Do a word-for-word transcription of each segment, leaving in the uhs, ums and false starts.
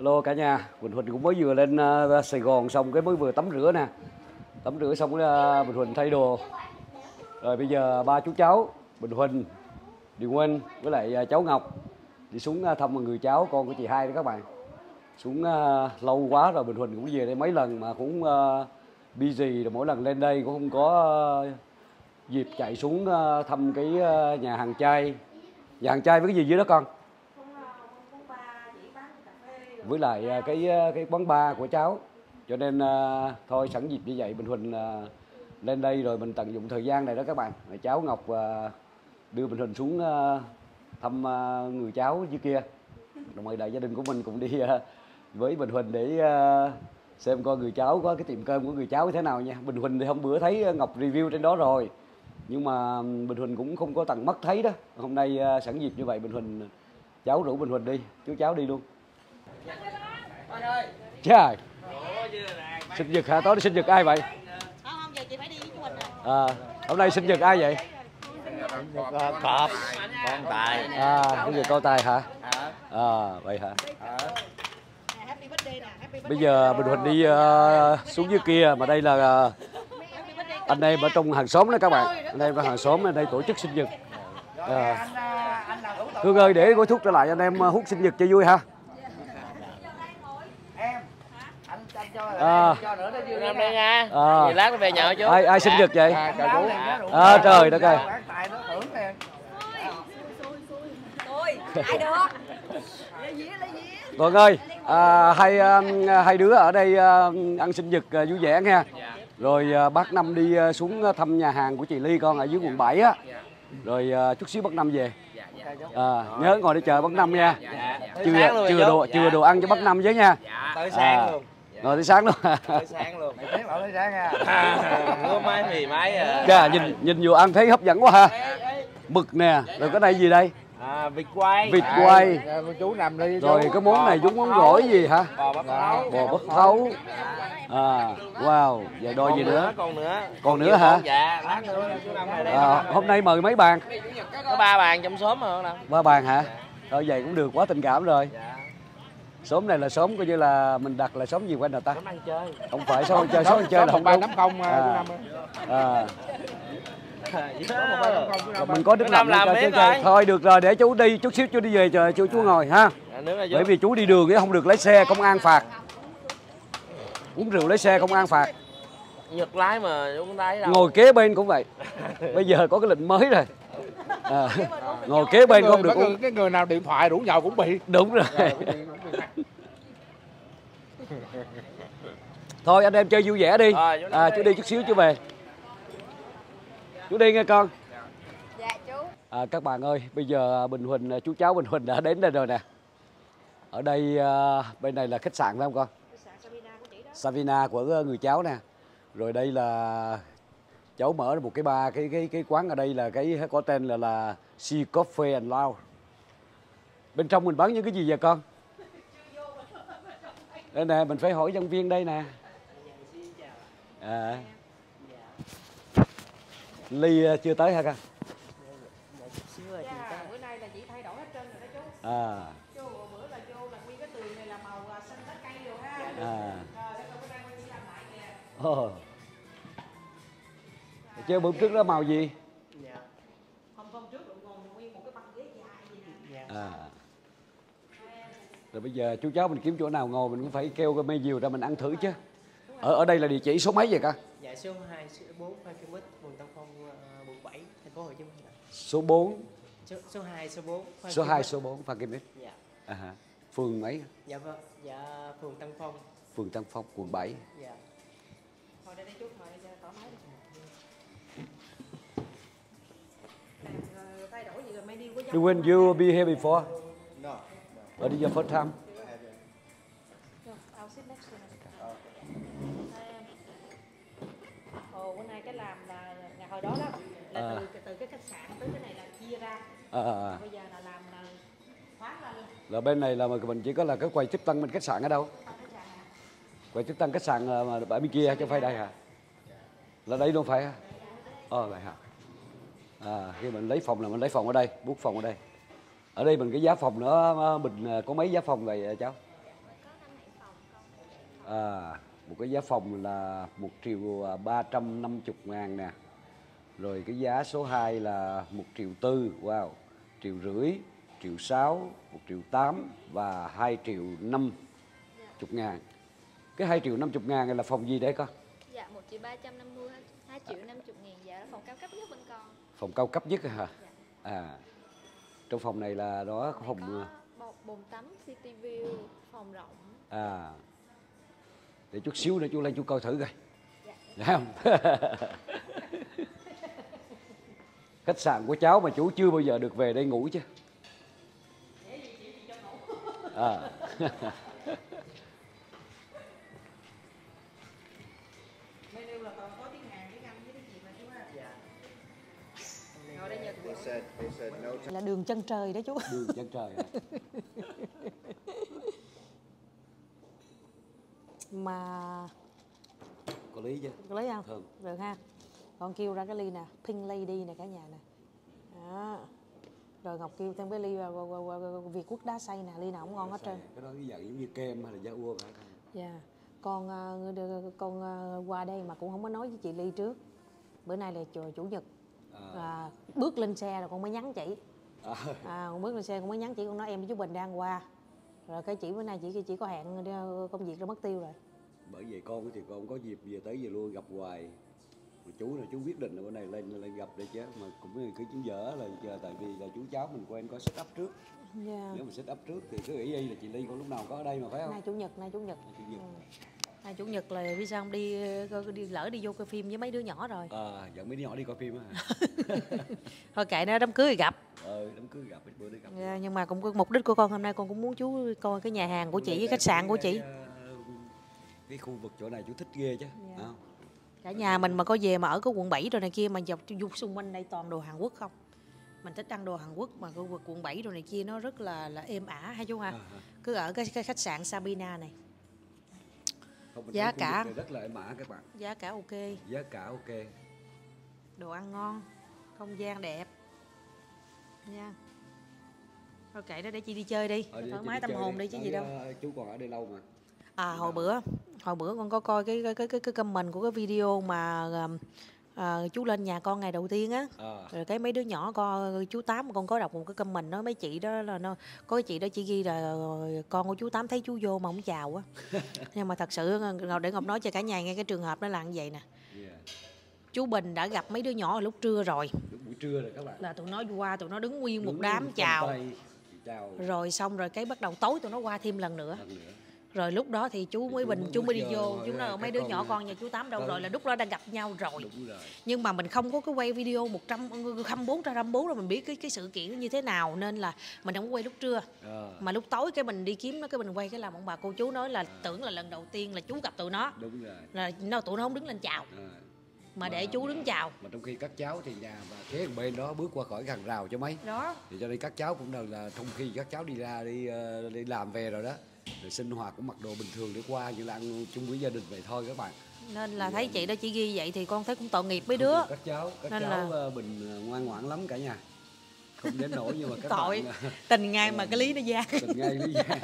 Hello cả nhà, Bình Huỳnh cũng mới vừa lên uh, Sài Gòn xong cái mới vừa tắm rửa nè. Tắm rửa xong cái uh, Bình Huỳnh thay đồ. Rồi bây giờ ba chú cháu Bình Huỳnh, Điều Nguyên với lại uh, cháu Ngọc đi xuống uh, thăm người cháu con của chị Hai đó các bạn. Xuống uh, lâu quá rồi, Bình Huỳnh cũng về đây mấy lần mà cũng uh, busy, rồi mỗi lần lên đây cũng không có uh, dịp chạy xuống uh, thăm cái uh, nhà hàng chay. Nhà hàng chay với cái gì dưới đó con? Với lại cái cái quán bar của cháu, cho nên uh, thôi sẵn dịp như vậy Bình Huỳnh uh, lên đây rồi mình tận dụng thời gian này đó các bạn. Rồi cháu Ngọc uh, đưa Bình Huỳnh xuống uh, thăm uh, người cháu dưới kia, rồi mời đại gia đình của mình cũng đi uh, với Bình Huỳnh để uh, xem coi người cháu có cái tiệm cơm của người cháu như thế nào nha. Bình Huỳnh thì hôm bữa thấy Ngọc review trên đó rồi, nhưng mà Bình Huỳnh cũng không có tận mắt thấy đó. Hôm nay uh, sẵn dịp như vậy Bình Huỳnh, cháu rủ Bình Huỳnh đi, chú cháu đi luôn. Trời, sinh nhật hả? Tối sinh nhật ai vậy? À, hôm nay sinh nhật ai vậy? Cọp, con Tài. À, sinh nhật con Tài hả? À, vậy hả? Bây giờ Bình Huỳnh đi uh, xuống dưới kia, mà đây là uh, anh em ở trong hàng xóm đó các bạn. Anh em ở hàng xóm ở đây tổ chức sinh nhật. À. Hương ơi, để gói thuốc trở lại anh em hút sinh nhật cho vui ha. À, Năm đây nha. À, lát nó về nhậu chú. Ai ai sinh nhật vậy? À, chào chú. À, trời đất ơi. Ai được? Con ơi, à, hai hai đứa ở đây ăn sinh nhật vui vẻ nha. Rồi bác Năm đi xuống thăm nhà hàng của chị Ly con ở dưới quận bảy á. Rồi chút xíu bác Năm về. À, nhớ ngồi để chờ bác Năm nha. Chưa chưa đồ chưa đồ ăn cho bác Năm với nha. Tới sáng luôn. Ngồi tới sáng luôn. Tới sáng luôn. Mày biết bảo tới sáng nha. Mưa mai mì máy à. Chà, nhìn nhìn vừa ăn thấy hấp dẫn quá ha. Mực nè, rồi cái này gì đây? À, vịt quay. Vịt quay. À, chú nằm đi. Rồi cái món này giống món gỏi gì hả? Bò bắp thấu. Bò bắp thấu. À, wow, vậy đôi gì nữa? Còn nữa. Còn nữa hả? Dạ, lát nữa chú Năm này đây. À, hôm nay mời mấy bàn? Có ba bàn trong xóm mà không? Ba bàn hả? Thôi vậy cũng được, quá tình cảm rồi. Dạ. Xóm này là xóm coi như là mình đặt là xóm gì quanh nào ta? Xóm ăn chơi. Không phải xóm ăn chơi, xóm ăn chơi là không đúng. không À. À. À. Mình có đức làm cho chú chơi. Thôi được rồi, để chú đi, chút xíu chú đi về chờ chú chú ngồi ha. Bởi vì chú đi đường ấy không được lấy xe, công an phạt. Uống rượu lấy xe công an phạt. Nhật lái mà chú không lái đâu. Ngồi kế bên cũng vậy. Bây giờ có cái lệnh mới rồi. À, ngồi kế bên không được uống. Cái người nào điện thoại rủ nhậu cũng bị. Đúng rồi. Thôi anh em chơi vui vẻ đi. À, chú đi chút xíu chú về. Chú đi nghe con. Dạ chú. À, các bạn ơi, bây giờ Bình Huỳnh, chú cháu Bình Huỳnh đã đến đây rồi nè. Ở đây bên này là khách sạn phải không con? Savina của người cháu nè. Rồi đây là cháu mở một cái bar, cái cái cái quán ở đây là cái có tên là là Sea Coffee and Lounge. Bên trong mình bán những cái gì vậy con? Đây nè, mình phải hỏi nhân viên đây nè. À. Ly chưa tới hả con? Bữa nay là chị thay đổi hết trơn rồi đó chú. À. Chú bữa là vô là nguyên cái tường này là màu xanh lá cây rồi ha. À. Rồi bữa nay mình làm lại nè. Oh. Chứ bữa trước đó màu gì? Dạ. Hôm hôm trước đụng còn nguyên một cái băng ghế dài gì nè. À. Rồi bây giờ chú cháu mình kiếm chỗ nào ngồi mình cũng phải kêu cái mê diều ra mình ăn thử chứ. Ở ở đây là địa chỉ số mấy vậy con? Dạ số hai, số bốn Phan Kế Bích, phường Tân Phong, uh, quận bảy, thành phố Hồ Chí Minh. Số bốn. Số số hai, số bốn. Phan Số Kế hai, Bích. số bốn Phan Kế Bích. Dạ. À hả. Phường mấy? Dạ vâng, dạ phường Tân Phong. Phường Tân Phong, quận bảy. Dạ. Thôi đây đây chú ngồi đây thoải mái đi. Thay đổi gì rồi mấy đi có You when you be here before? No. Or this your first time? I'll sit next to him. Ồ, bữa nay cái làm là ngày hồi đó đó là À. từ từ cái khách sạn tới cái này là chia ra. À, à, à. Bây giờ là làm là thoát ra luôn. Là bên này là mình chỉ có là cái quầy tiếp tân bên khách sạn ở đâu? Quầy tiếp tân khách sạn mà ở bên kia chứ không phải đây hả? Là đây luôn phải hả? Ờ vậy hả? À, khi mình lấy phòng là mình lấy phòng ở đây, book phòng ở đây. Ở đây mình cái giá phòng nữa, mình có mấy giá phòng vậy cháu? À, một cái giá phòng là một triệu ba trăm năm mươi ngàn nè. Rồi cái giá số hai là một triệu tư, wow, triệu rưỡi, triệu sáu, một triệu tám và hai triệu năm mươi ngàn. Cái hai triệu năm mươi ngàn này là phòng gì đấy con? Dạ một triệu ba trăm năm mươi, hai triệu năm mươi ngàn, dạ là phòng cao cấp nhất bên con. Phòng cao cấp nhất hả? Dạ. À, trong phòng này là đó có phòng có bồn, bồn tắm, city view, phòng rộng. à, để chút xíu nữa chú lên chú coi thử coi. Dạ. Thấy không? Khách sạn của cháu mà chú chưa bao giờ được về đây ngủ chứ. À. Menu là toàn có tiếng Hàn, tiếng Anh với tiếng Việt mà chú ha. Dạ. Ngồi đây Nhật. They said, they said no time. Là đường chân trời đó chú. Đường chân trời à. Mà Có lý chứ. có lấy không? Thơm. Được ha. Con kêu ra cái ly nè, Pink Lady nè cả nhà nè. Đó. Rồi Ngọc kêu thêm cái ly uh, uh, uh, uh, Việt Quốc đá xay nè, ly nào cũng ngon hết trơn. Cái đó cái dạng giống như kem hay là da ua phải không? Dạ. Con uh, con uh, qua đây mà cũng không có nói với chị Ly trước. Bữa nay là chủ, chủ nhật. À. À, bước lên xe rồi con mới nhắn chị. À. À, con bước lên xe con mới nhắn chị, con nói em với chú Bình đang qua. Rồi cái chị bữa nay chị chỉ có hẹn đi, công việc nó mất tiêu rồi. Bởi vậy con thì con có dịp về tới về luôn gặp hoài. Mà chú là chú quyết định là bữa này lên lên gặp đây chứ, mà cũng cứ chú dở là giờ tại vì là chú cháu mình quen có set up trước. Yeah. Nếu mà set up trước thì cứ nghĩ y là chị Ly con lúc nào có ở đây mà phải không? Nay chủ nhật, nay chủ nhật. Nay chủ nhật. Ừ. Nay chủ nhật là biết sao không, đi, đi lỡ đi vô coi phim với mấy đứa nhỏ rồi. À, dẫn mấy đứa nhỏ đi coi phim á. Thôi kệ nó, đám cưới thì gặp. Ờ, đám cưới gặp bữa đi gặp. Yeah, nhưng mà cũng có mục đích của con hôm nay con cũng muốn chú coi cái nhà hàng của chị với khách sạn của chị. Cái khu vực chỗ này chú thích ghê chứ. Dạ. Không? Cả nhà mình mà có về mà ở cái quận bảy rồi này kia mà dọc dung xung quanh đây toàn đồ Hàn Quốc không. Mình thích ăn đồ Hàn Quốc mà khu vực quận bảy rồi này kia nó rất là là êm ả hay chú ha. À, à. Cứ ở cái, cái khách sạn Sabina này. Không, Giá thấy khu vực cả. này rất là êm ả các bạn. Giá cả ok, Giá cả ok. đồ ăn ngon, không gian đẹp. Nha. Thôi kệ đó để chị đi chơi đi, Ờ, đi- thoải chị mái đi tâm chơi hồn đi. đi chứ Nói, gì đâu. ờ, chú còn ở đây lâu mà. À hồi bữa, hồi bữa con có coi cái cái cái cái, cái comment của cái video mà à, chú lên nhà con ngày đầu tiên á. À. Rồi cái mấy đứa nhỏ con chú Tám con có đọc một cái comment nói mấy chị đó là nó có cái chị đó chỉ ghi là con của chú Tám thấy chú vô mà không chào á. Nhưng mà thật sự Ngọc để Ngọc nói cho cả nhà nghe cái trường hợp đó là như vậy nè. Yeah. Chú Bình đã gặp mấy đứa nhỏ ở lúc trưa rồi. Lúc buổi trưa rồi các bạn. Là tụi nó qua tụi nó đứng nguyên một Đứng đám một chào. vòng tay, chào Rồi xong rồi cái bắt đầu tối tụi nó qua thêm lần nữa. lần nữa. Rồi lúc đó thì chú Thì mới chú Bình mới chú mới đi bước vô, vô, chú nói các mấy đứa con nhỏ nè. con nhà chú Tám đâu Ừ. rồi, là lúc đó đang gặp nhau rồi. Đúng rồi. Nhưng mà mình không có cái quay video một trăm hai mươi bốn ra hai mươi bốn rồi mình biết cái cái sự kiện nó như thế nào nên là mình không có quay lúc trưa. À, Mà lúc tối cái mình đi kiếm nó cái mình quay cái làm ông bà cô chú nói là tưởng là lần đầu tiên là chú gặp tụi nó. đúng rồi. Là nó tụi nó không đứng lên chào À. mà để chú đứng chào. Mà trong khi các cháu thì nhà và kế bên đó bước qua khỏi hàng rào cho mấy. Đó. Thì cho nên các cháu cũng đều là trong khi các cháu đi ra đi ờ, đi làm về rồi đó, rồi sinh hoạt cũng mặc đồ bình thường để qua như là ăn chung với gia đình vậy thôi các bạn. Nên là thấy chị đó chỉ ghi vậy thì con thấy cũng tội nghiệp mấy đứa. Không, các cháu các Nên cháu là- ờ, Bình ờ, ngoan ngoãn lắm cả nhà. Không đến nỗi nhưng mà các Tội. bạn Tình ngay mà cái lý nó ra. tình ngay lý do.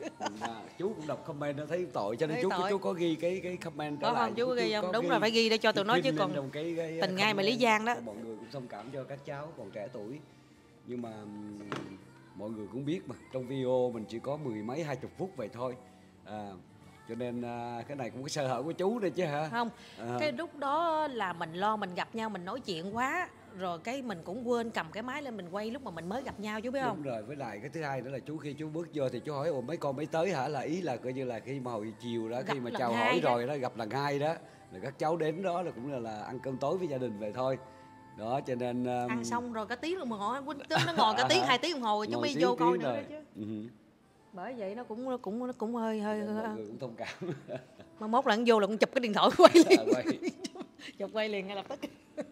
À, chú cũng đọc comment nó thấy tội cho nên Thấy chú tội. chú có ghi cái cái comment trở Có lại. không chú có ghi không? có Đúng rồi phải ghi để cho tụi nó pin chứ lên còn trong cái, cái tình ngay mà lý comment giang đó. cho mọi người cũng thông cảm cho các cháu còn trẻ tuổi. Nhưng mà ừm, mọi người cũng biết mà trong video mình chỉ có mười mấy hai chục phút vậy thôi. À, cho nên à, cái này cũng cái sơ hở của chú đây chứ hả? Không, À. cái lúc đó là mình lo mình gặp nhau mình nói chuyện quá rồi cái mình cũng quên cầm cái máy lên mình quay lúc mà mình mới gặp nhau chú biết không? Đúng rồi, với lại cái thứ hai nữa là chú khi chú bước vô thì chú hỏi ồ mấy con mới tới hả, là ý là coi như là khi mà hồi chiều đó Gặp khi mà lần chào hai hỏi đó. rồi đó gặp lần hai đó rồi các cháu đến đó là cũng là, là ăn cơm tối với gia đình vậy thôi. Đó cho nên um, Ăn xong rồi cả tiếng đồng hồ nó ngồi cả tiếng hai tiếng đồng hồ rồi chú ngồi mới xíu vô coi tiếng nữa đó rồi. chứ. Ừ. Bởi vậy nó cũng cũng nó cũng hơi hơi Mọi người cũng thông cảm. mai mốt là nó vô là cũng chụp cái điện thoại quay liền. À, quay. Chụp quay liền ngay lập tức.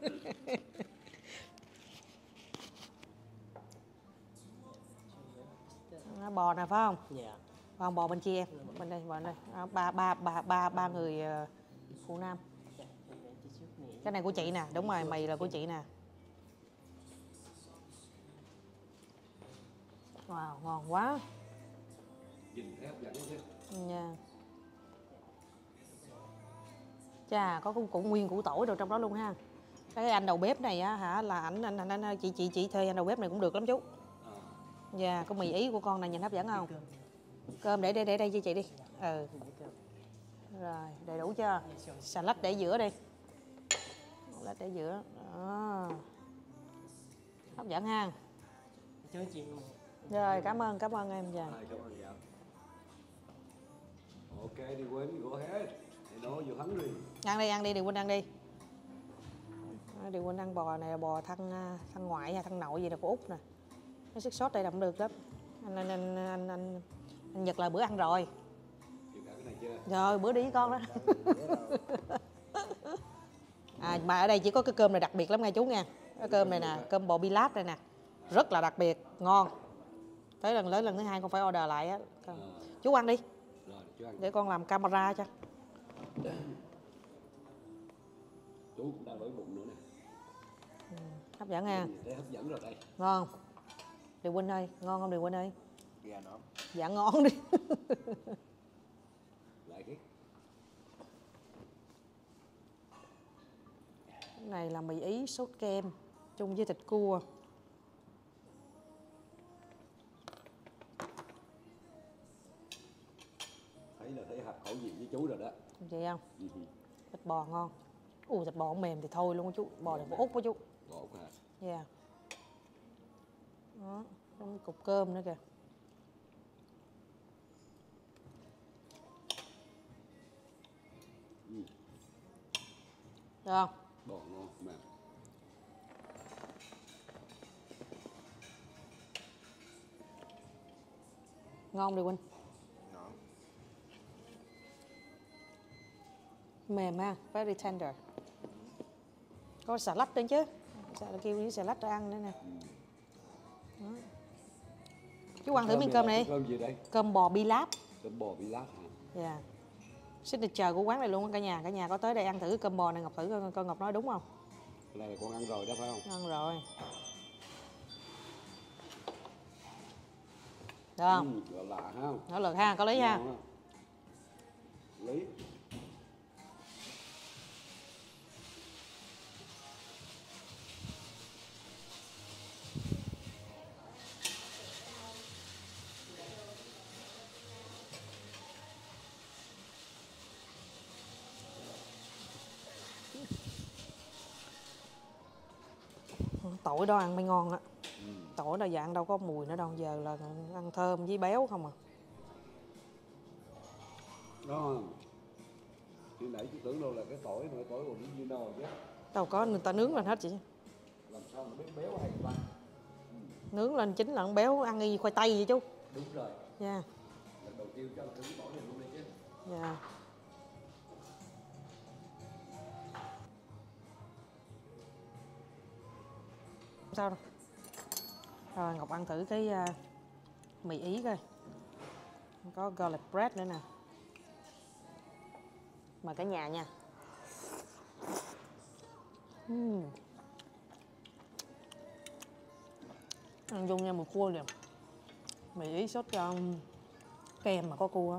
Nó bò nè phải không? Dạ. Còn bò bên kia em, bên đây, bò bên đây. À, ba ba ba ba ba người ờ, phụ nam. Dạ. Em để chị trước nè. Cái này của chị nè, đúng rồi, mì là của chị nè. Wow, ngon quá. Nhìn thấy hấp dẫn chứ. Nha. Chà, có củ, củ nguyên củ tỏi đồ trong đó luôn ha. Cái anh đầu bếp này á hả là ảnh anh, anh, anh chị chị chị thuê anh đầu bếp này cũng được lắm chú. Dạ, có mì ý của con này nhìn hấp dẫn không? Cơm để đây để đây cho chị đi. Ừ. Rồi, đầy đủ chưa? Xà lách để giữa đi. Lách để giữa. Đó. Hấp dẫn ha. Chứ chị Rồi, cảm ơn, cảm ơn em. Dạ. Rồi, cảm ơn dạ. Ok, đi quên, go ahead. I know you're hungry. Ăn đi, ăn đi, Điều Huynh ăn đi. Điều Huynh ăn bò này là bò thân thân ngoại hay thân nội gì là của Úc nè. Cái sức sốt đây là cũng được lắm. Anh anh anh anh, anh, anh Nhật là bữa ăn rồi. Chịu cả cái này chưa? Rồi, bữa đi với con đó. À, mà ở đây chỉ có cái cơm này đặc biệt lắm nha chú nha. Cái cơm này nè, cơm bò Pilat đây nè. Rất là đặc biệt, ngon. Tới lần lớn lần thứ hai con phải order lại á. Chú ăn đi. Rồi, chú ăn. Để con làm camera cho. Chú cũng đang đói bụng nữa nè. Hấp dẫn nha. Thấy hấp dẫn rồi đây. Ngon. Điều Huynh ơi, ngon không Điều Huynh ơi? Gà nó. Dạ ngon đi. Lại cái. Cái này là mì ý sốt kem chung với thịt cua. Thấy là thấy hợp khẩu vị với chú rồi đó. Vậy không? Ừ. Thịt bò ngon. Ui thịt bò không mềm thì thôi luôn á chú. Bò này của Úc á chú. Bò Úc hả? Dạ. Yeah. Đó, trong cục cơm nữa kìa. Ừ. Được không? Bò ngon mà. Ngon Điều Huynh. Nó. Mềm ha, very tender. Có xà lách nữa chứ. Xà kêu với xà lách ra ăn nữa nè. Đó. Chú ăn thử miếng cơm này đi. Cơm gì đây? Cơm bò Pilat. Cơm bò Pilat hả? Dạ. Yeah. Signature của quán này luôn cả nhà. Cả nhà có tới đây ăn thử cơm bò này Ngọc thử con, con Ngọc nói đúng không? Cái này là con ăn rồi đó phải không? Ăn rồi. Được không? Ừ, lạ lạ ha. Nó lượt ha, có lý ha. Ngon á. Lý. Tỏi đó ăn mới ngon á. Ừ. Tỏi đó giờ ăn đâu có mùi nữa đâu, giờ là ăn thơm với béo không à. Đó. Khi nãy chú tưởng đâu là cái tỏi mà tỏi original chứ. Đâu có, người ta nướng lên hết chị. Làm sao mà biết béo hay ta? Nướng lên chính là ăn béo, ăn y khoai tây vậy chú. Đúng rồi. Dạ. Yeah. Lần đầu tiên cho thử tỏi này luôn đi chứ. Dạ. Yeah. Sao đâu. Rồi Ngọc ăn thử cái uh, mì ý coi. Có garlic bread nữa nè. Mời cả nhà nha. Uhm. Ăn chung nha, một cua kìa. Mì ý sốt um, kem mà có cua.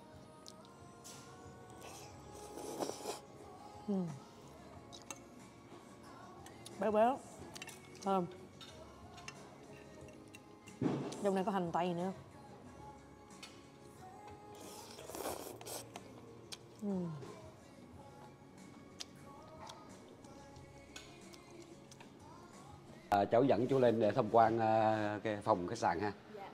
Uhm. Béo béo. Thơm. Trong này có hành tây nữa. Uhm. À, cháu dẫn chú lên để tham quan uh, cái phòng khách sạn ha. Dạ.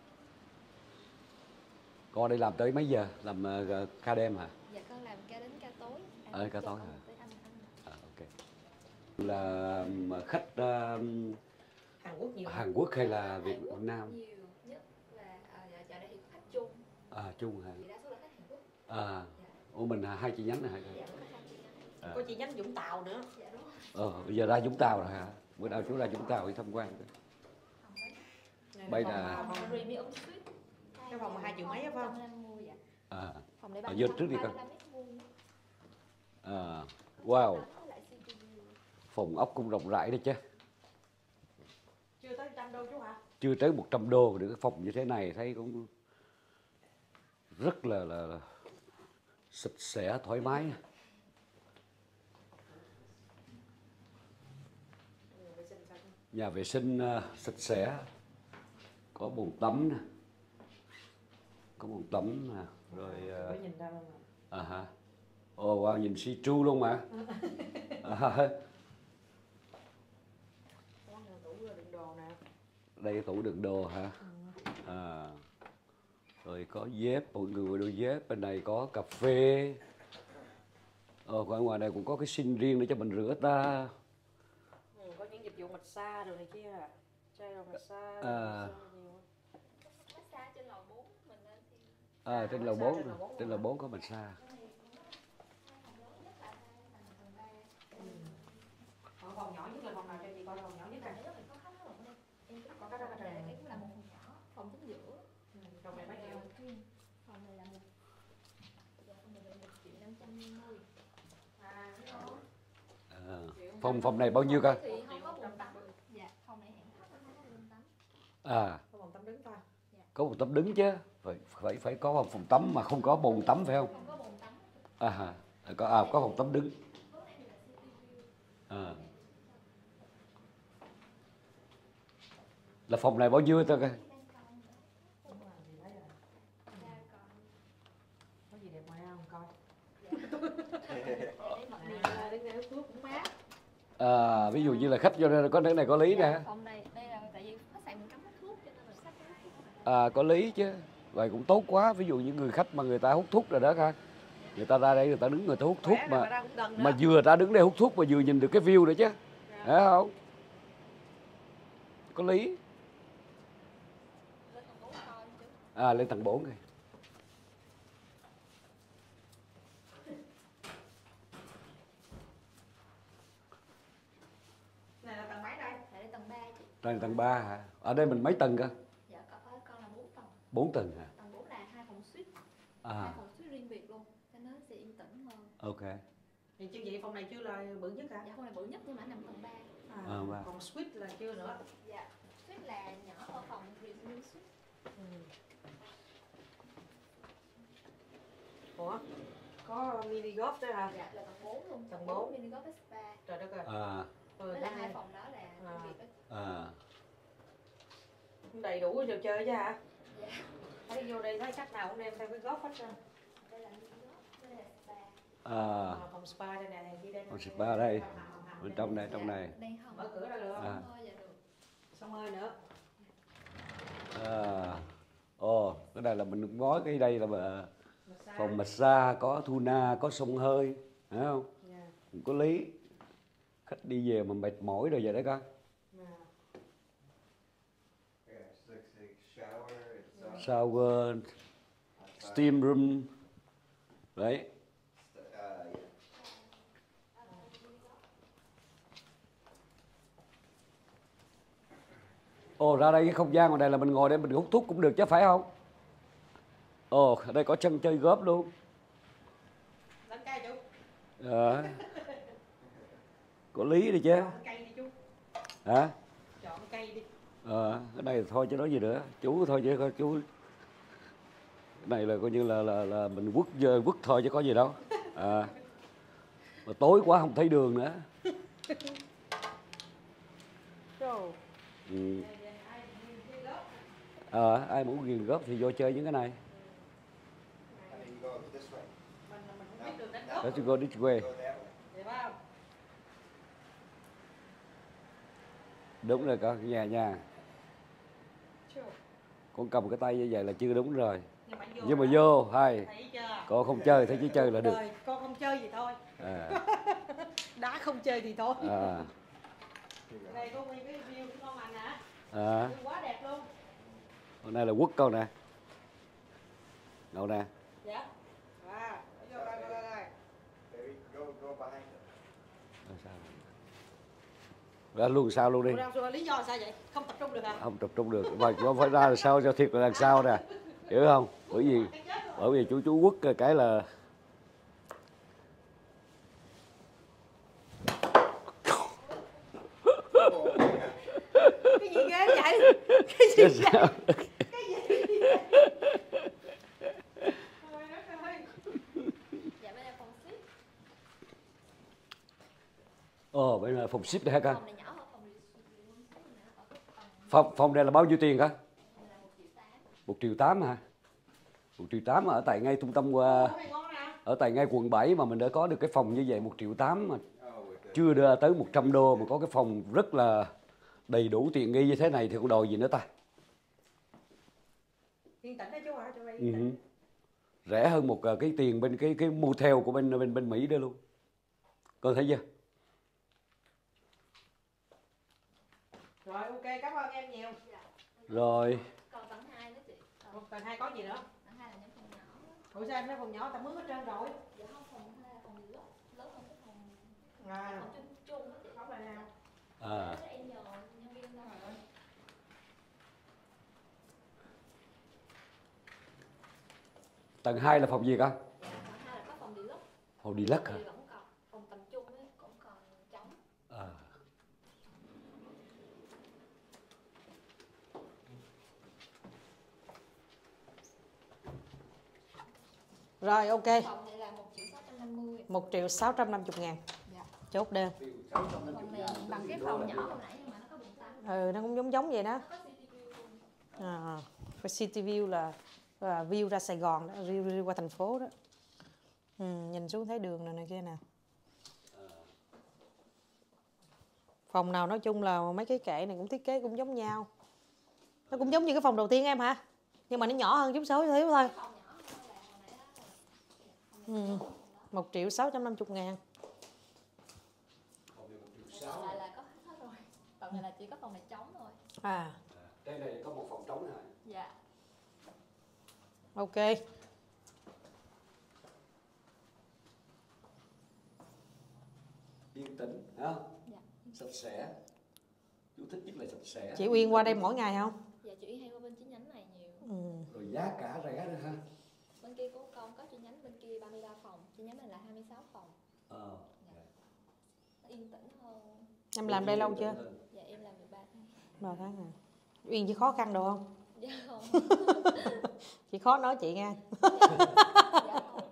Con đi làm tới mấy giờ? Làm uh, ca đêm hả? Dạ con làm ca đến ca tối. Ờ, ca tối hả? Tới ăn, ăn. À, ok. Là mà khách uh, Hàn Quốc nhiều. Hàn Quốc hay là Việt Hàn Quốc Nam? nhiều nhất là à, dạ, giờ đây thì khách Trung. À, Trung hả? Thì đa số là khách Hàn Quốc. À, ủa mình là hai chi nhánh này hả? Dạ đúng rồi, hai chị nhánh. À. Có chi nhánh Vũng Tàu nữa. Dạ đúng rồi. Ờ, bây giờ ra Vũng Tàu rồi hả? Bữa nào chú ra Vũng Tàu đi tham quan. Bây là Phòng premium suite. Cái phòng mà hai triệu mấy á phải không? một trăm năm mươi dạ. à, Phòng để à, vô trước đi con. À, wow, phòng ốc cũng rộng rãi đấy chứ. Chưa tới trăm đô chú hả? Chưa tới một trăm đô được cái phòng như thế này thấy cũng rất là là, là sạch sẽ thoải mái. Nhà vệ sinh uh, sạch sẽ, có bồn tắm nè, có bồn tắm nè, rồi Có uh, nhìn ra không ạ? à hả, ồ wow, nhìn si tru luôn mà. À, Có tủ đựng đồ nè. đây cái tủ đựng đồ hả? À, rồi có dép, mọi người đôi dép, bên này có cà phê. Ờ, ngoài ngoài này cũng có cái sink riêng để cho mình rửa ta. Ừ, có những dịch vụ massage rồi này kia à. Chai rồi massage. À. Massage trên lầu bốn mình lên thì À, trên lầu massage bốn, trên lầu bốn trên lầu bốn có massage. Còn phòng nhỏ nhất là phòng nào cho chị coi phòng nhỏ nhất tại nè. nếu mình có khách đó mình em Có cái đó đây là- là cái cũng là một phòng nhỏ, phòng chính giữa. Phòng này mấy triệu? Ừ, phòng này là một dạ, phòng này là một triệu năm trăm năm mươi. À, cái đó. À, phòng phòng này bao nhiêu cơ? Thì không có bồn tắm. Dạ, phòng này hạng thấp không có bồn tắm. À, Có phòng tắm đứng thôi. có bồn tắm đứng chứ, phải phải phải có phòng tắm mà không có bồn tắm phải không? Không có bồn tắm. À, hả. có à, có phòng tắm đứng. À. Là phòng này bao nhiêu ta coi? Đúng rồi, thì thấy rồi. Dạ, còn Có gì đẹp ngoài không coi. để mặc À, niệm đứng đây hút thuốc cũng mát. À, ví dụ như là khách cho nên có cái này có lý dạ, nè. phòng này đây là tại vì khách sạn mình cấm hút thuốc cho nên là khách hút thuốc. À, có lý chứ. Vậy cũng tốt quá. Ví dụ như người khách mà người ta hút thuốc rồi đó ha. Người ta ra đây người ta đứng người ta hút thuốc Khỏe mà nè, ra cũng gần mà nữa. vừa ta đứng đây hút thuốc mà vừa nhìn được cái view nữa chứ. Thấy không? Có lý. Lên tầng bốn coi chứ. À, lên tầng bốn này. Này là tầng mấy đây? Dạ, đây tầng ba chị. Đây là tầng ba hả? Ở đây mình mấy tầng cơ? Dạ, con, con là bốn tầng. bốn tầng hả? Tầng bốn là hai phòng suite, hai À, phòng suite riêng biệt luôn, cho nó sẽ yên tĩnh hơn. ok. Thì chưa vậy phòng này chưa là bự nhất hả? Dạ, phòng này bự nhất nhưng mà nằm tầng ba. À, À, ba. còn suite là chưa nữa. Dạ, suite là nhỏ ở phòng review suite. Ừ. Ủa? Có mini golf đó hả? Dạ, là tầng bốn luôn. Tầng bốn. mini golf với spa. Trời đất ơi. À, Ừ, Đây là có hai hai phòng đó là À. riêng biệt đó. à. đầy đủ trò chơi chứ hả? Dạ, Thấy vô đây thấy khách nào cũng đem theo cái golf hết trơn. đây là mini golf, đây là spa. À, À, phòng spa đây nè, đi đây. phòng spa đây. Bên trong này, trong Dạ, này. đèn hồng. Mở cửa ra được không? À. Thôi, dạ được. Xong hơi nữa. À. Ồ, cái này là mình nói cái đây là mà- Massage. phòng massage, có thu na, có xông hơi, thấy không? Dạ. Có lý. Khách đi về mà mệt mỏi rồi vậy đấy con. Nè. Yeah, it's like, like shower, it's uh, Shower, steam room. Đấy. uh, yeah. Ồ, ra đây cái không gian ngoài này là mình ngồi đây mình hút thuốc cũng được chứ phải không? Ồ, ở đây có chân chơi góp luôn. Đánh cây chú. Ờ. Có lý đi chứ. Chọn cây đi chú. Hả? Chọn cây đi. Ờ, cái này thôi chứ nói gì nữa. Chú thôi chứ coi chú. Cái này là coi như là là, là mình quất dơ quất thôi chứ có gì đâu. À. Mà tối quá không thấy đường nữa. Rồi. Ừ. Ờ, ai muốn ghiền góp thì vô chơi những cái này. And then you go this way. Mình mình không biết đường đánh golf. Let's go this way. Go that way. Vậy phải không? Đúng rồi con, nhà nhà. Chưa. Con cầm cái tay như vậy là chưa đúng rồi. Nhưng mà vô. Nhưng mà đó. vô, hay. Thấy chưa? Con không chơi, thấy chứ chơi là được. Đời, con không chơi gì thôi. À, Đá không chơi thì thôi. à, Đây có nguyên cái view của con anh hả? à. View quá đẹp luôn. Hôm nay là quất con nè. Đâu nè. Dạ. À, vô coi coi coi. There you go, go behind it. Rồi sao? Ra luôn sao luôn đi. Ủa, đâu, rồi lý do sao vậy? Không tập trung được hả? Không tập trung được. Mà nó phải ra là sao cho thiệt là đằng sau nè. Hiểu không? Bởi vì bởi vì chú chú quất cái là Cái gì ghê vậy? Cái gì vậy? sao? Cái gì? Trời đất ơi. Dạ, bên đây phòng suite. Ồ, bên này phòng ship đây hả con? Phòng này nhỏ hơn phòng review suite. Phòng phòng này là bao nhiêu tiền hả? Một triệu tám hả? Một triệu tám ở tại ngay trung tâm uh, ở tại ngay quận bảy mà mình đã có được cái phòng như vậy một triệu tám mà chưa đưa tới một trăm đô mà có cái phòng rất là đầy đủ tiện nghi như thế này thì còn đòi gì nữa ta? Yên tĩnh đó chú hả? Cho Ừ. Rẻ hơn một uh, cái tiền bên cái cái motel của bên bên bên Mỹ đó luôn. Con thấy chưa? Rồi ok, cảm ơn em nhiều. Rồi. Còn tầng hai nữa chị. Còn tầng hai có gì nữa? Tầng hai là những phòng nhỏ. Ủa sao em nói phòng nhỏ ta mướn hết trơn rồi? Dạ không, phòng hai là phòng lớn, lớn hơn cái phòng À, phòng chung chung á chị. không là nào? À. Thế em nhờ nhân viên ra rồi. Tầng hai là phòng gì con? Dạ, tầng hai là có phòng deluxe. Phòng deluxe hả? Thì vẫn còn phòng tầm trung ấy cũng còn trống. À. Rồi ok. Phòng này là một triệu sáu trăm năm mươi. một triệu sáu trăm năm mươi ngàn. Dạ. Chốt đơn. Phòng này bằng cái phòng nhỏ hồi nãy nhưng mà nó có buồng tắm. Ừ, nó cũng giống giống vậy đó. Nó có city view luôn. À, cái city view là, là view ra Sài Gòn đó, view, view qua thành phố đó. Ừ, nhìn xuống thấy đường này, này kia nè. Phòng nào nói chung là mấy cái kệ này cũng thiết kế cũng giống nhau. Nó cũng giống như cái phòng đầu tiên em hả? Nhưng mà nó nhỏ hơn chút xíu xíu thôi. Ừ. một triệu sáu trăm năm mươi ngàn. Còn lại là có hết rồi. Phần này là chỉ có phòng này trống thôi. À, Đây này có một phòng trống này. Dạ. ok. Yên tĩnh, hả? Dạ. Sạch sẽ. Chú thích nhất là sạch sẽ. Chị Uyên qua đây mỗi ngày không? Dạ chị Uyên hay qua bên chi nhánh này nhiều. Ừ. Rồi giá cả rẻ nữa ha. Bên kia của con có chi nhánh bên kia ba mươi ba phòng, chi nhánh này là hai mươi sáu phòng. Ờ. Nó yên tĩnh hơn. Em làm đây lâu chưa? Dạ em làm được ba tháng. ba tháng rồi. Uyên chỉ khó khăn đồ không? Dạ không. Chị khó nói chị nghe. Dạ, dạ không.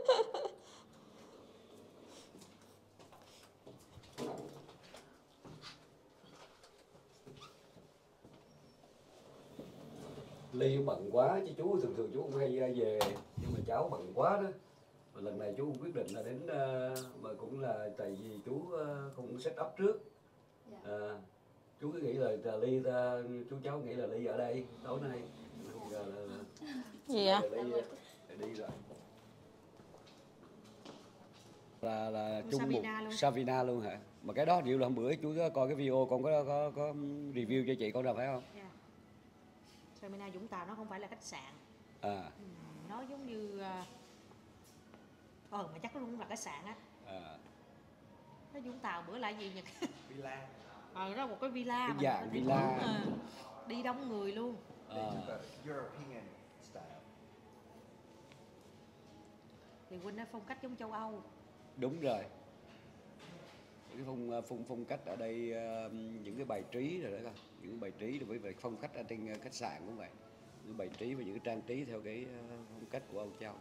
Ly bận quá chứ chú thường thường chú không hay về, nhưng mà cháu bận quá đó. Và lần này chú quyết định là đến uh, mà cũng là tại vì chú uh, không set up trước. Dạ. À, chú cứ nghĩ là, là Ly uh, chú cháu nghĩ là Ly ở đây tối nay. Là, là, là, Gì vậy? Ly uh, đi rồi. Là là chung Savina một luôn. Savina luôn hả? Mà cái đó điều là hôm bữa chú có coi cái video con có có có review cho chị con đâu phải không? Yeah. Savina Vũng Tàu nó không phải là khách sạn. À. Ừ, nó giống như ờ mà chắc nó cũng là khách sạn á. À. Nó Vũng Tàu bữa lại gì nhỉ? Villa. Ờ đó một cái villa Cái mà dạng nó thấy villa. đúng, ờ, đi đông người luôn. À. European style. Thì Quynh nói phong cách giống châu Âu. Đúng rồi. Cái phong phong phong cách ở đây uh, những cái bài trí rồi đó con, những bài trí đối với phong cách ở trên khách sạn cũng vậy, những bài trí và những cái trang trí theo cái uh, phong cách của Âu Châu.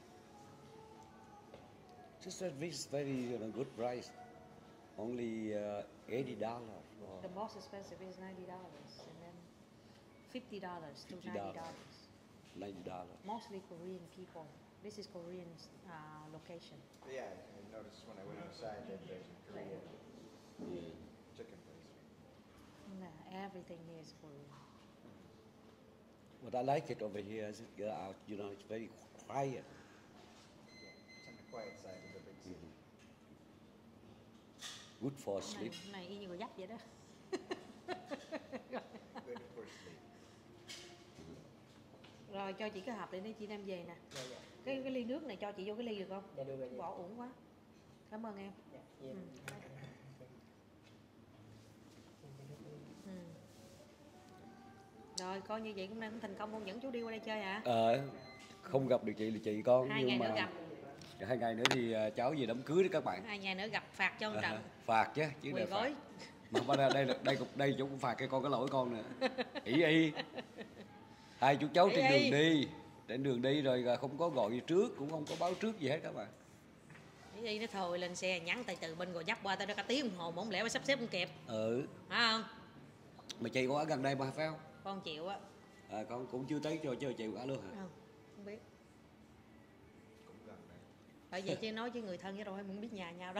Just a very uh, good price, only uh, eighty dollars. The most expensive is ninety dollars and then fifty dollars to fifty ninety dollars. dollars. ninety dollars. Mostly Korean people. This is Korean uh, location. Yeah, I noticed when I went outside that there's a Korean chicken place. Yeah, everything here is Korean. What I like it over here is it uh, out, you know, it's very quiet. It's on the quiet side of the big city. Good for Này, sleep. này y như người dắt vậy đó. Good for sleep. Rồi cho chị cái hộp để để chị đem về nè. Dạ, dạ. Cái cái ly nước này cho chị vô cái ly được không? Dạ được rồi. Dạ. Bỏ uổng quá. Cảm ơn em. Dạ. Dạ. Ừ. Ừ. Rồi coi như vậy cũng đang thành công không, dẫn chú đi qua đây chơi hả? Ờ, không gặp được chị là chị con, Hai nhưng ngày mà nữa gặp. hai ngày nữa thì uh, cháu về đám cưới đó các bạn. Hai ngày nữa gặp phạt cho một À, trận. phạt chứ chứ Quỳ là phạt. gối. Mà bắt đầu đây là đây cũng đây chú cũng phạt cái con cái lỗi con nè. Ý y. Hai chú cháu Ý trên y. đường đi, trên đường đi rồi không có gọi gì trước, cũng không có báo trước gì hết các bạn. Cái gì nó thôi lên xe nhắn tay từ bên rồi dắt qua tới đó cả tiếng đồng hồ mà không lẽ mà sắp xếp không kịp. Ừ. Phải không? Mà chị có ở gần đây mà phải không? Con chịu á. À, con cũng chưa tới cho chơi chị quả luôn hả? Không, không biết. Cũng gần đây. Bởi vậy chứ nói với người thân với đâu hay muốn biết nhà nhau đó.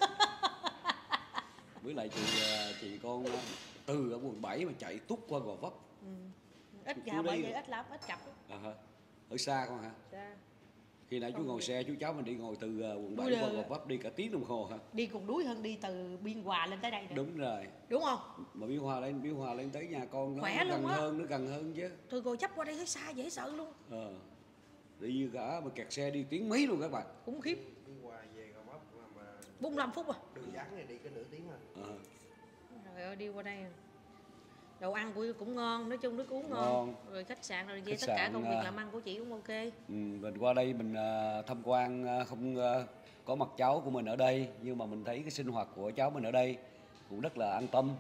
Với lại chị à, chị con à, từ ở quận bảy mà chạy tút qua Gò Vấp. Ừ. Ít Chú gặp bởi đi- vậy ít lắm, ít gặp. À, hả? Ở xa con hả? Ra. Khi nãy chú Không ngồi biết. xe chú cháu mình đi ngồi từ à, quận bảy Đuôi qua đời. Gò Vấp đi cả tiếng đồng hồ hả? Đi còn đuối hơn đi từ Biên Hòa lên tới đây nữa. Đúng rồi. Đúng không? Mà Biên Hòa lên Biên Hòa lên tới nhà con nó, Khỏe nó luôn gần á. hơn, nó gần hơn chứ. Tôi ngồi chấp qua đây thấy xa dễ sợ luôn. Ờ. Đi như cả mà kẹt xe đi tiếng mấy luôn các bạn. Khủng khiếp. Đi qua về Gò Vấp mà, mà bốn mươi lăm phút à. đường vắng này đi cái nửa tiếng mà. Ờ. Trời ơi đi qua đây à. Đồ ăn của cũng ngon, nói chung nước uống ngon. Ngon. Rồi khách sạn rồi về Khách tất cả sạn, công việc à, làm ăn của chị cũng ok. Ừ, mình qua đây mình à, tham quan à, không à, có mặt cháu của mình ở đây, nhưng mà mình thấy cái sinh hoạt của cháu mình ở đây cũng rất là an tâm,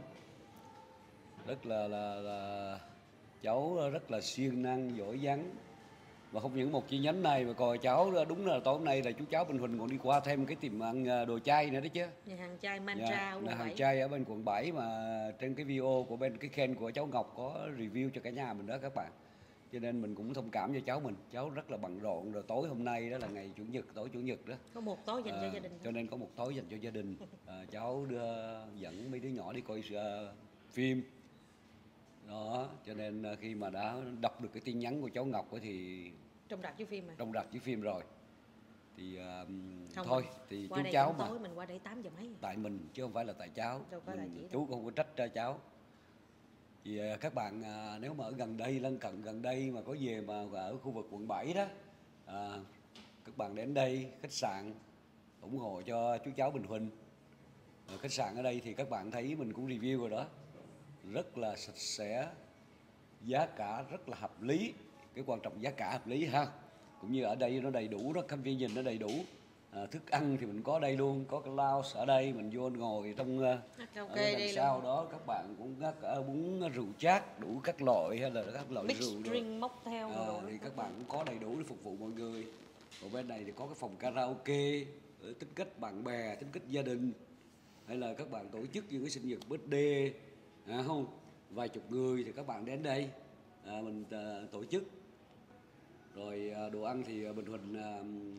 rất là, là, là cháu rất là siêng năng giỏi giắng. Và không những một chi nhánh này mà còn cháu đúng là tối hôm nay là chú cháu Bình Huỳnh còn đi qua thêm cái tiệm ăn à, đồ chay nữa đấy chứ. Nhà hàng chai Mantra Dạ, ở là quận hàng bảy. chay ở bên quận bảy mà trên cái video của bên cái kênh của cháu Ngọc có review cho cả nhà mình đó các bạn. Cho nên mình cũng thông cảm cho cháu mình, cháu rất là bận rộn, rồi tối hôm nay đó là ngày chủ nhật, tối chủ nhật đó. Có một tối dành À, cho gia đình. cho nên có một tối dành cho gia đình. À, cháu đưa dẫn mấy đứa nhỏ đi coi uh, phim. Đó, cho nên uh, khi mà đã đọc được cái tin nhắn của cháu Ngọc ấy thì Trong rạp chiếu phim mà. trong rạp chiếu phim rồi. Thì uh, Không, thôi thì qua chú đây cháu cũng mà tối mình qua đây tám giờ mấy. tại mình chứ không phải là tại cháu. Đâu có tại Mình, chị đâu. chú cũng không có trách cho cháu. Thì à, các bạn à, nếu mà ở gần đây, lân cận gần đây mà có về mà ở khu vực quận bảy đó, à, các bạn đến đây khách sạn ủng hộ cho chú cháu Bình Huỳnh. À, khách sạn ở đây thì các bạn thấy mình cũng review rồi đó, rất là sạch sẽ, giá cả rất là hợp lý. Cái quan trọng giá cả hợp lý ha, cũng như ở đây nó đầy đủ, nó convenient, nó đầy đủ. À, thức ăn thì mình có ở đây luôn, có cái lounge ở đây mình vô ngồi trong Ok ở đằng đi sau luôn. đó các bạn cũng các uh, bún rượu chát đủ các loại hay là các loại Big rượu rồi. string mocktail À, đồ đồ thì đó. các bạn cũng có đầy đủ để phục vụ mọi người. Ở bên này thì có cái phòng karaoke ở tính cách bạn bè, tính cách gia đình, hay là các bạn tổ chức những cái sinh nhật birthday à, không vài chục người thì các bạn đến đây à, mình à, tổ chức. Rồi à, đồ ăn thì Bình Huỳnh à,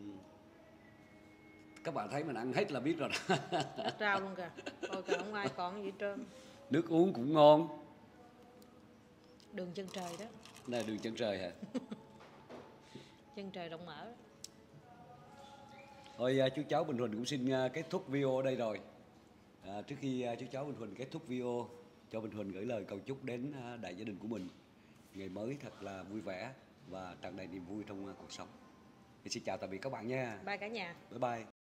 các bạn thấy mình ăn hết là biết rồi đó. Hết rau luôn kìa. Thôi kìa không ai còn gì hết trơn. Nước uống cũng ngon. Đường chân trời đó. Này đường chân trời hả? Chân trời rộng mở. Thôi à, chú cháu Bình Huỳnh cũng xin à, kết thúc video ở đây rồi. À, trước khi à, chú cháu Bình Huỳnh kết thúc video, cho Bình Huỳnh gửi lời cầu chúc đến à, đại gia đình của mình ngày mới thật là vui vẻ và tràn đầy niềm vui trong à, cuộc sống. Xin chào tạm biệt các bạn nha. Bye cả nhà. Bye bye.